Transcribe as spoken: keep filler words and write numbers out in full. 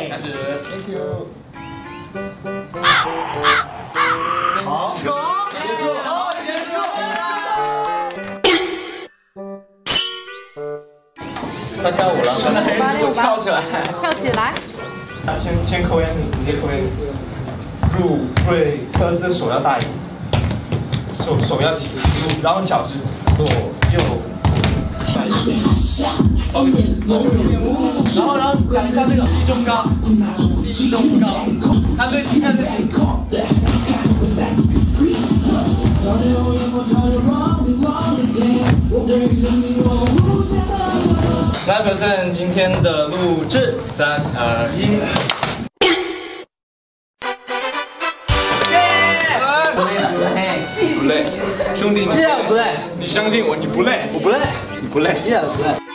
开始。 Thank you。 好， 结束，好，结束。 快跳舞了， 八六八， 跳起来， 跳起来。 先先扣烟，你直接扣烟。入对，科这手要大一点，手手要起，然后脚是左右。OK， 然后然后讲一下这个低中高，低中高，看对齐，看对齐。来 present 今天的录制，三二一。 不累了，不累， 不累，兄弟你一点不累， 你相信我，你不累， 我不累， 你不累。 一点不累。